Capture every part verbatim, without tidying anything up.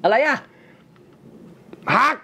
อะไรอ่ะฮัก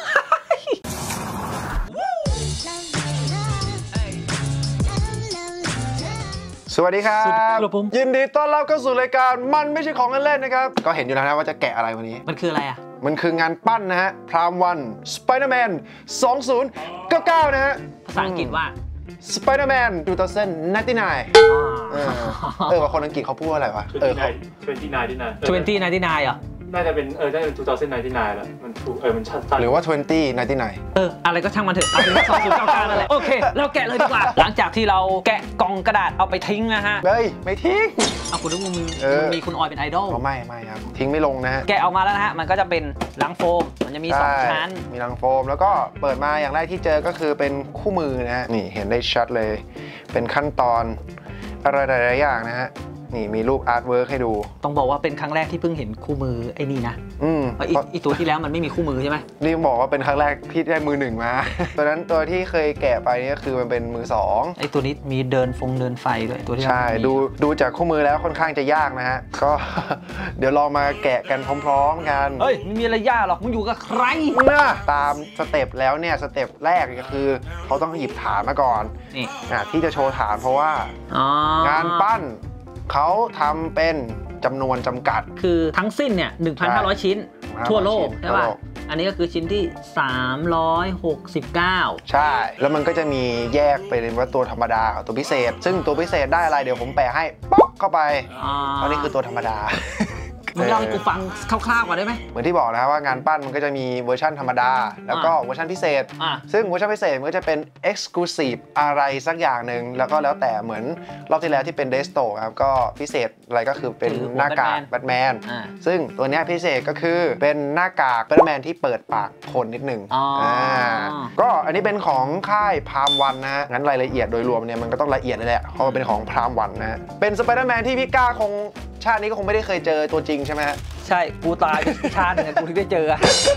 สวัสดีครับยินดีต้อนรับเข้าสู่รายการมันไม่ใช่ของเล่นๆนะครับก็เห็นอยู่แล้วนะว่าจะแกะอะไรวันนี้มันคืออะไรอ่ะมันคืองานปั้นนะฮะพรามวันสไปเดอร์แมนสองพันเก้าสิบเก้านะฮะภาษาอังกฤษว่า Spider-Man สองพันยี่สิบเก้าเออเออว่าคนอังกฤษเขาพูดว่าอะไรวะเออยี่สิบเก้า ยี่สิบเก้ายี่สิบเก้า ยี่สิบเก้าเหรอน่าจะเป็นเออน่าจะเป็นสองพันยี่สิบเก้าแล้วมันถูกเออมันชัดหรือว่ายี่สิบเก้า ยี่สิบเก้าเอออะไรก็ช่างมันเถอะเอาเป็นสองพันเก้าสิบเก้านั่นแหละโอเคเราแกะเลยดีกว่าหลังจากที่เราแกะกล่องกระดาษเอาไปทิ้งนะฮะเฮ้ยไม่ทิ้งเอาคุณนึกว่ามึงมีคุณออยเป็นไอดอลไม่ไม่ครับทิ้งไม่ลงนะฮะแกะออกมาแล้วนะฮะมันก็จะเป็นลังโฟมมันจะมีสองชั้นมีลังโฟมแล้วก็เปิดมาอย่างแรกที่เจอก็คือเป็นคู่มือนะฮะนี่เห็นได้ชัดเลยเป็นขั้นตอนอะไรหลายๆอย่างนะฮะนี่มีรูปอาร์ตเวิร์กให้ดูต้องบอกว่าเป็นครั้งแรกที่เพิ่งเห็นคู่มือไอ้นี่นะอืมอีตัวที่แล้วมันไม่มีคู่มือใช่ไหมนี่บอกว่าเป็นครั้งแรกที่ได้มือหนึ่งมาตัวนั้นตัวที่เคยแกะไปนี่ก็คือมันเป็นมือสองไอ้ตัวนี้มีเดินฟงเดินไฟด้วยตัวที่ใช่ดูดูจากคู่มือแล้วค่อนข้างจะยากนะฮะก็ เดี๋ยวลองมาแกะกันพร้อมๆกันเฮ้ยไม่มีอะไรยากหรอกมึงอยู่กับใครนะตามสเต็ปแล้วเนี่ยสเต็ปแรกก็คือเขาต้องหยิบฐานมาก่อนนี่ที่จะโชว์ฐานเพราะว่างานปั้นเขาทำเป็นจำนวนจำกัดคือทั้งสิ้นเนี่ย หนึ่งพันห้าร้อย ชิ้นทั่วโลกใช่ป่ะอันนี้ก็คือชิ้นที่สามร้อยหกสิบเก้าใช่แล้วมันก็จะมีแยกไปเป็นว่าตัวธรรมดากับตัวพิเศษซึ่งตัวพิเศษได้อะไรเดี๋ยวผมแปะให้ป๊อกเข้าไปอันนี้คือตัวธรรมดามึงเล่าให้กูฟังคร่าวๆก่อนได้ไหมเหมือนที่บอกนะครับว่างานปั้นมันก็จะมีเวอร์ชันธรรมดาแล้วก็เวอร์ชันพิเศษซึ่งเวอร์ชันพิเศษมันก็จะเป็น Exclusive อะไรสักอย่างหนึ่งแล้วก็แล้วแต่เหมือนรอบที่แล้วที่เป็นเดสโตครับก็พิเศษอะไรก็คือเป็นหน้ากากแบทแมนซึ่งตัวนี้พิเศษก็คือเป็นหน้ากากแบทแมนที่เปิดปากคนนิดหนึ่งก็อันนี้เป็นของค่ายพรามวันนะฮะงั้นรายละเอียดโดยรวมเนี่ยมันก็ต้องละเอียดเลยแหละเพราะมันเป็นของพรามวันนะเป็นสไปเดอร์แมนที่พี่ก้าคงชาตินี้ก็คงไม่ได้เคยเจอตัวจริงใช่ไหมฮะใช่กูตายชาตินึงกูถึงได้เจอ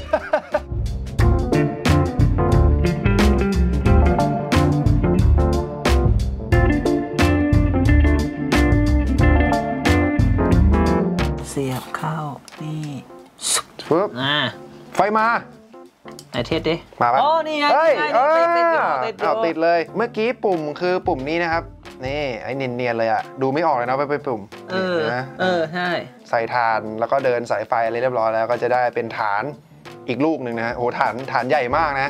เสียบเข้านี่ปึ๊บไฟมาไหนเทสดิมาปะอ๋อนี่ไงเอาติดเลยเมื่อกี้ปุ่มคือปุ่มนี้นะครับนี่ไอ้เนียนๆเลยอะดูไม่ออกเลยนะไปไปปุ่มเออนะเออใช่ใส่ฐานแล้วก็เดินสายไฟอะไรเรียบร้อยแล้วก็จะได้เป็นฐานอีกลูกหนึ่งนะโอ้ฐานฐานใหญ่มากนะ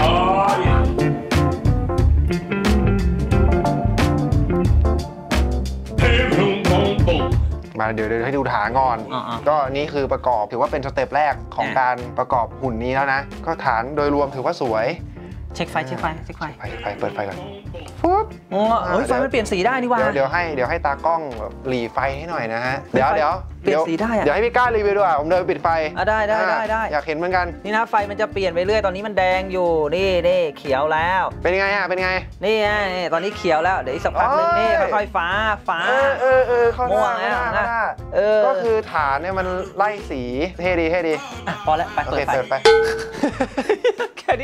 มาเดี๋ยวเดี๋ยวให้ดูฐานก่อนก็นี่คือประกอบถือว่าเป็นสเต็ปแรกของการประกอบหุ่นนี้แล้วนะก็ฐานโดยรวมถือว่าสวยเช็คไฟเช็คไฟเช็คไฟไฟไฟเปิดไฟก่อนปุ๊บโอ้ยไฟมันเปลี่ยนสีได้นี่ว่าเดี๋ยวให้เดี๋ยวให้ตากล้องหลีไฟให้หน่อยนะฮะเดี๋ยวเดี๋ยวเปลี่ยนสีได้เดี๋ยวให้พี่ก้ารีวิวด้วยผมเดินปิดไฟได้ได้ได้ได้อยากเห็นเหมือนกันนี่นะไฟมันจะเปลี่ยนไปเรื่อยตอนนี้มันแดงอยู่นี่นี่เขียวแล้วเป็นไงอ่ะเป็นไงนี่ไงตอนนี้เขียวแล้วเดี๋ยวอีกสักพักนึงนี่ค่อยๆฟ้าฟ้าเออเออเข้าม่วงแล้วนะก็คือฐานเนี่ยมันไล่สีเท่ดีเท่ดีพอแล้วไปเปิดไฟไปแค่นี้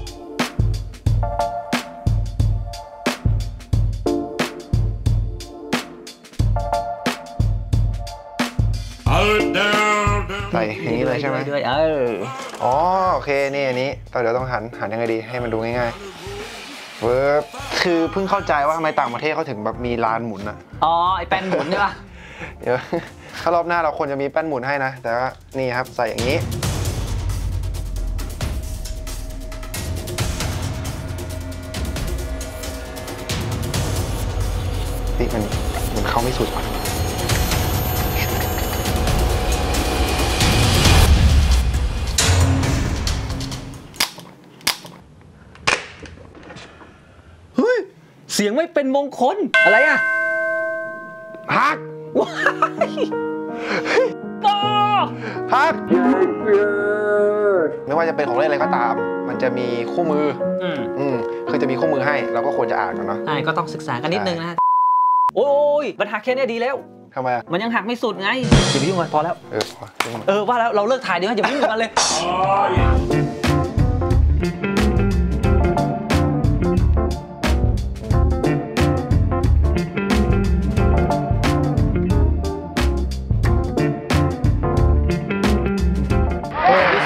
ใส่อย่างนี้เลยใช่ไหมด้วยเอออ๋อโอเคนี่อันนี้ตอนเดี๋ยวต้องหันหันยังไงดีให้มันดูง่ายๆเวิร์บคือเพิ่งเข้าใจว่าทำไมต่างประเทศเขาถึงแบบมีลานหมุนอ่ะอ๋อไอแป้นหมุนใช่ป่ะเดี๋ยวถ้ารอบหน้าเราควรจะมีแป้นหมุนให้นะแต่ว่านี่ครับใส่อย่างนี้ติมันมันเข้าไม่สุดเสียงไม่เป็นมงคลอะไรอ่ะฮักต่อฮักไม่ว่าจะเป็นของเล่นอะไรก็ตามมันจะมีคู่มืออืมอืมคือจะมีคู่มือให้เราก็ควรจะอ่านกันเนาะใช่ก็ต้องศึกษากันนิดนึงนะโอ้ยมันหักแค่นี้ดีแล้วทำไมอ่ะมันยังหักไม่สุดไงอย่าไปยุ่งมันพอแล้วเออเออว่าแล้วเราเลิกถ่ายดีกว่าอย่าไปยุ่งมันเลย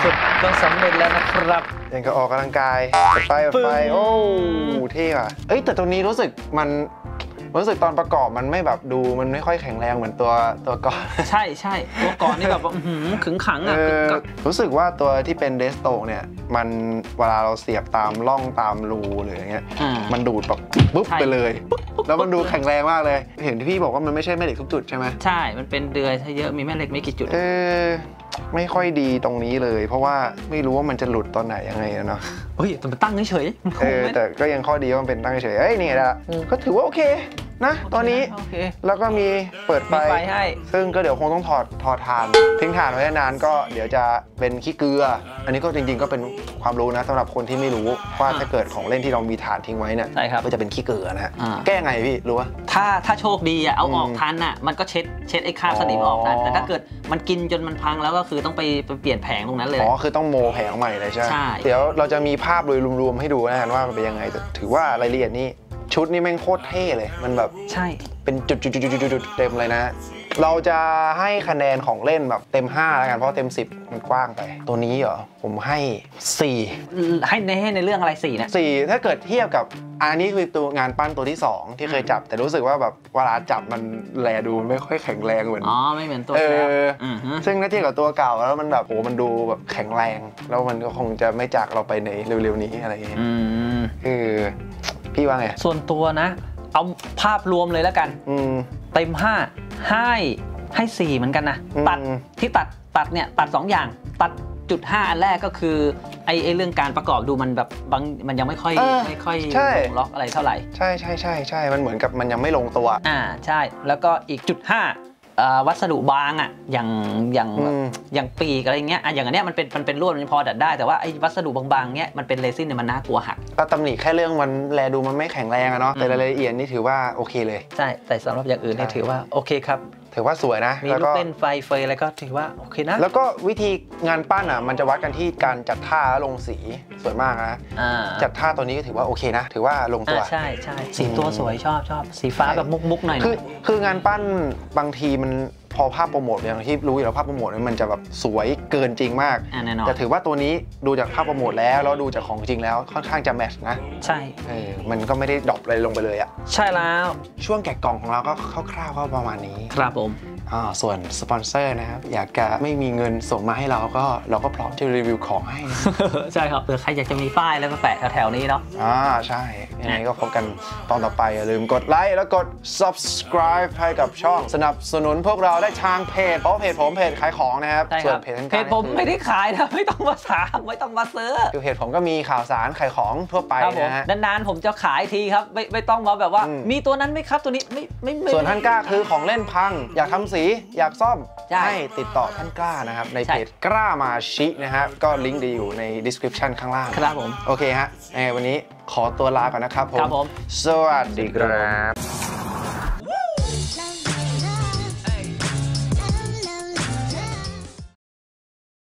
สุดก็สำเร็จแล้วนะครับเองก็ออกกำลังกายไปไปไปโอ้เท่ว่ะเอ้ยแต่ตัวนี้รู้สึกมันรู้สึกตอนประกอบมันไม่แบบดูมันไม่ค่อยแข็งแรงเหมือนตัวตัวก่อนใช่ใช่ตัวก่อนนี่แบบขึงขังอ่ะรู้สึกว่าตัวที่เป็นเดสโตเนี่ยมันเวลาเราเสียบตามร่องตามรูหรืออย่างเงี้ยมันดูดแบบปุ๊บไปเลยแล้วมันดูแข็งแรงมากเลยเห็นที่พี่บอกว่ามันไม่ใช่แม่เหล็กทุกจุดใช่ไหมใช่มันเป็นเดือยเยอะมีแม่เหล็กไม่กี่จุดเออไม่ค่อยดีตรงนี้เลยเพราะว่าไม่รู้ว่ามันจะหลุดตอนไหนยังไงเนาะเฮ้ยแต่มันตั้งเฉยๆเออแต่ก็ยังข้อดีว่ามันเป็นตั้งเฉยเอ้ยนี่ละก็ถือว่าโอเคนะตอนนี้แล้วก็มีเปิดไฟให้ซึ่งก็เดี๋ยวคงต้องถอดถอดถ่านทิ้งถ่านไว้นานก็เดี๋ยวจะเป็นขี้เกลืออันนี้ก็จริงๆก็เป็นความรู้นะสำหรับคนที่ไม่รู้ว่าถ้าเกิดของเล่นที่เรามีถ่านทิ้งไว้เนี่ยก็จะเป็นขี้เกลือนะฮะแก้ไงพี่รู้ป่ะถ้าถ้าโชคดีอ่ะเอาออกทันอ่ะมันก็เช็ดเช็ดไอ้คราบสนิมออกได้แต่ถ้าเกิดมันกินจนมันพังแล้วก็คือต้องไปเปลี่ยนแผงตรงนั้นเลยอ๋อคือต้องโมแผงใหม่เลยใช่ไหมเดี๋ยวเราจะมีภาพโดยรวมๆให้ดูนะฮะว่ามันเป็นยังไงถือว่ารายละเอียดนี้ชุดนี้แม่งโคตรเท่เลยมันแบบใช่เป็นจุดๆๆๆเต็มเลยนะเราจะให้คะแนนของเล่นแบบเต็มห้าแล้วกันเพราะเต็มสิบมันกว้างไปตัวนี้เหรอผมให้สี่ให้ในให้ในเรื่องอะไรสี่เนี่ยสี่ถ้าเกิดเทียบกับอันนี้คือตัวงานปั้นตัวที่สองที่เคยจับแต่รู้สึกว่าแบบเวลาจับมันแลดูไม่ค่อยแข็งแรงเหมือนอ๋อไม่เหมือนตัวแล้วซึ่งถ้าเทียบกับตัวเก่าแล้วมันแบบโอ้มันดูแบบแข็งแรงแล้วมันก็คงจะไม่จากเราไปในเร็วๆนี้อะไรอย่างเงี้ยคือพี่ว่าไงส่วนตัวนะเอาภาพรวมเลยแล้วกันเต็มห้าให้ให้สี่เหมือนกันนะตัดที่ตัดตัดเนี่ยตัดสองอย่างตัดจุดห้าอันแรกก็คือไอ้ไอ้เรื่องการประกอบดูมันแบบบางมันยังไม่ค่อยไม่ค่อยลงล็อกอะไรเท่าไหร่ใช่ใช่ใช่ใช่มันเหมือนกับมันยังไม่ลงตัวอ่าใช่แล้วก็อีกจุดห้าวัสดุบางอ่ะอย่างอย่างอย่างปีกอะไรเงี้ยอ่ะอย่างอันเนี้ยมันเป็นมันเป็นลวดมันพอดัดได้แต่ว่าไอ้วัสดุบางๆเนี้ยมันเป็นเรซินเนี่ยมันน่ากลัวหักก็ตำหนิแค่เรื่องมันแลดูมันไม่แข็งแรงอะเนาะแต่รายละเอียดนี่ถือว่าโอเคเลยใช่แต่สำหรับอย่างอื่นนี่ถือว่าโอเคครับถือว่าสวยนะมีลูกเล่นไฟเฟยอะไรก็ถือว่าโอเคนะแล้วก็วิธีงานปั้นอ่ะมันจะวัดกันที่การจัดท่าและลงสีสวยมากนะจัดท่าตัวนี้ก็ถือว่าโอเคนะถือว่าลงตัวใช่ใช่สีตัวสวยชอบชอบสีฟ้าแบบมุกๆหน่อยคือคืองานปั้นบางทีมันพอภาพโปรโมทอย่างที่รู้อยู่แล้วภาพโปรโมทมันจะแบบสวยเกินจริงมากแต่ถือว่าตัวนี้ดูจากภาพโปรโมทแล้วแล้วดูจากของจริงแล้วค่อนข้างจะแมทช์นะใช่เออมันก็ไม่ได้ดรอปอะไรลงไปเลยอ่ะใช่แล้วช่วงแกะกล่องของเราก็คร่าวๆก็ประมาณนี้ครับผมอ่าส่วนสปอนเซอร์นะครับอยากจะไม่มีเงินส่งมาให้เราก็เราก็พร้อมจะรีวิวของให้นะใช่ครับเผื่อใครอยากจะมีป้ายแล้วก็แปะแถวๆนี้เนาะอ่าใช่ยังไงก็พบกันตอนต่อไปอย่าลืมกดไลค์แล้วกด subscribe ให้กับช่องสนับสนุนพวกเราได้ทางเพจเพราะเพจผมเพจขายของนะครับส่วนเพจเพจผมไม่ได้ขายนะไม่ต้องมาถามไม่ต้องมาซื้อคือเพจผมก็มีข่าวสารขายของทั่วไปนะฮะนานๆผมจะขายทีครับไม่ไม่ต้องมาแบบว่ามีตัวนั้นไหมครับตัวนี้ไม่ไม่ส่วนท่านกล้าคือของเล่นพังอยากทำสีอยากซ่อมให้ติดต่อท่านกล้านะครับในเพจกล้ามาชินะฮะก็ลิงก์ดีอยู่ใน description ข้างล่างครับผมโอเคฮะวันนี้ขอตัวลาก่อนนะครับผมสวัสดีครับ